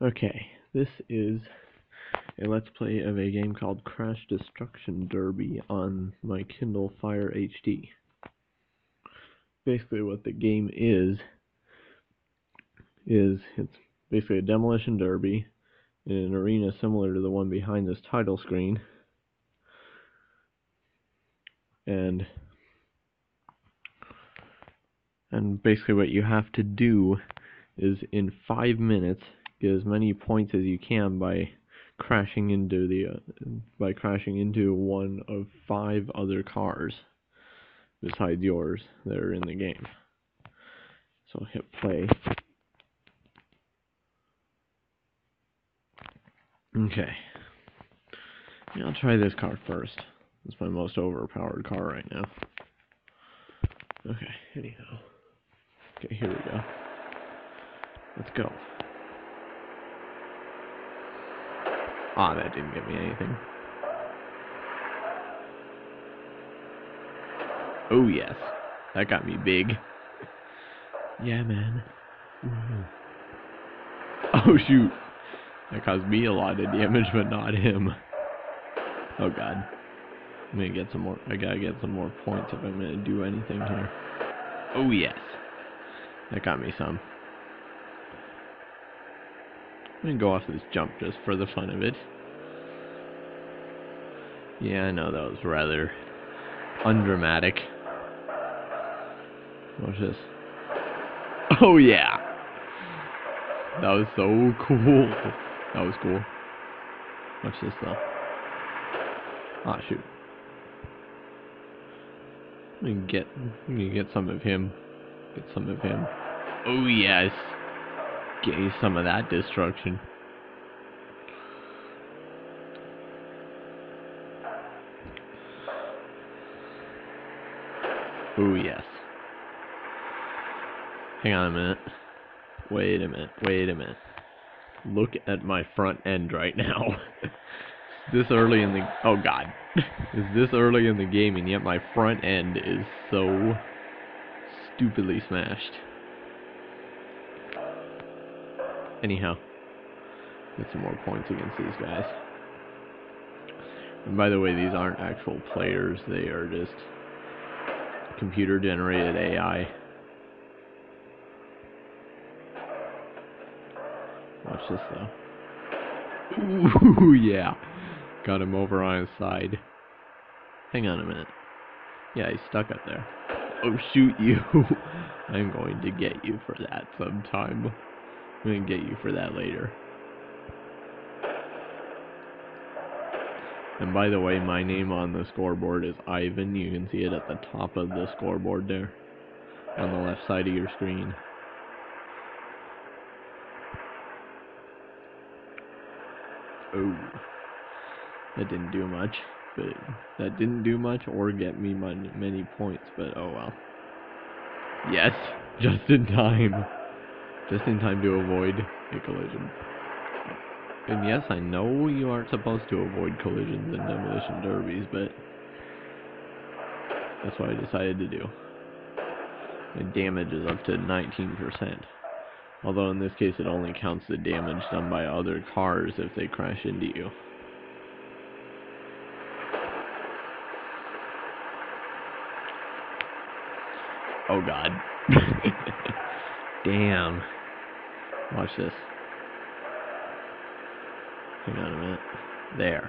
Okay, this is a Let's Play of a game called Crash Destruction Derby on my Kindle Fire HD. Basically what the game is it's basically a demolition derby in an arena similar to the one behind this title screen. And basically what you have to do is in 5 minutes get as many points as you can by crashing into one of 5 other cars besides yours that are in the game. So I'll hit play. Okay. Yeah, I'll try this car first. It's my most overpowered car right now. Okay, anyhow. Okay, here we go. Let's go. Ah, that didn't get me anything. Oh yes, that got me big. Yeah, man. Woo. Oh shoot, that caused me a lot of damage, but not him. Oh god, I'm gonna get some more. I gotta get some more points if I'm gonna do anything here. Oh yes, that got me some. I'm gonna go off this jump just for the fun of it. Yeah, I know that was rather undramatic. Watch this. Oh yeah! That was so cool. That was cool. Watch this though. Ah shoot. I'm gonna get some of him. Get some of him. Oh yes! Get you some of that destruction. Oh yes. Hang on a minute. Wait a minute. Look at my front end right now. This early in the... Oh god. Is this early in the game and yet my front end is so stupidly smashed. Anyhow. Get some more points against these guys. And by the way, these aren't actual players. They are just computer-generated AI. Watch this though. Ooh, yeah. Got him over on his side. Hang on a minute. Yeah, he's stuck up there. Oh, shoot you. I'm going to get you for that sometime. I'm going to get you for that later. And by the way, my name on the scoreboard is Ivan. You can see it at the top of the scoreboard there. On the left side of your screen. Oh. That didn't do much. That didn't do much or get me many points, but oh well. Yes, just in time. Just in time to avoid a collision. And yes, I know you aren't supposed to avoid collisions in demolition derbies, but that's what I decided to do. My damage is up to 19%. Although in this case it only counts the damage done by other cars if they crash into you. Oh god. Damn. Watch this. Hang on a minute. There.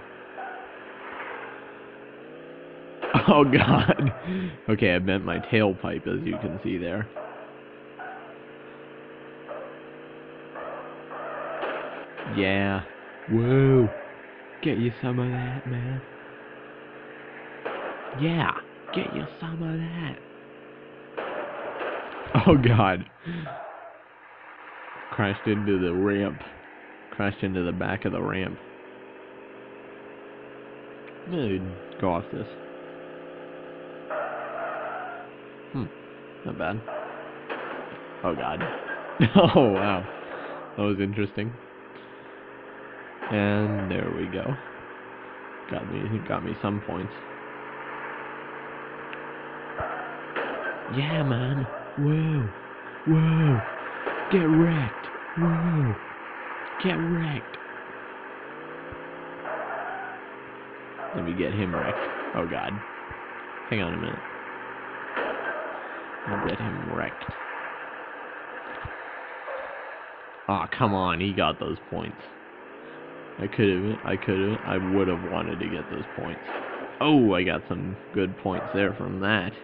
Oh god. Okay, I bent my tailpipe as you can see there. Yeah. Whoa. Get you some of that, man. Yeah. Get you some of that. Oh god. Crashed into the ramp. Crashed into the back of the ramp. I'm gonna go off this. Not bad. Oh god. Oh wow. That was interesting. And there we go. Got me some points. Yeah, man. Whoa. Whoa. Get wrecked. Whoa. Get wrecked. Let me get him wrecked. Oh god. Hang on a minute. I'll get him wrecked. Aw, come on, he got those points. I would have wanted to get those points. Oh, I got some good points there from that.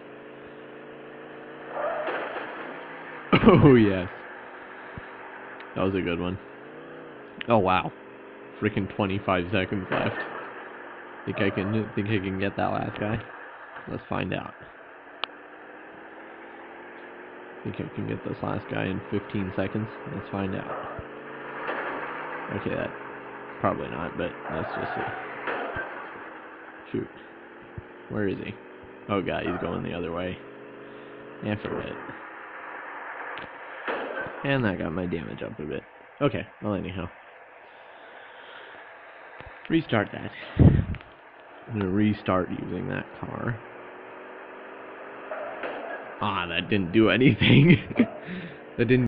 Oh, yes. That was a good one. Oh, wow. Freaking 25 seconds left. Think I can get that last guy? Let's find out. Think I can get this last guy in 15 seconds? Let's find out. Okay, that probably not, but let's just see. Shoot. Where is he? Oh god, he's going the other way. Yeah, forget it. And that got my damage up a bit. Okay, well anyhow. Restart that. I'm gonna restart using that car. Ah, that didn't do anything. That didn't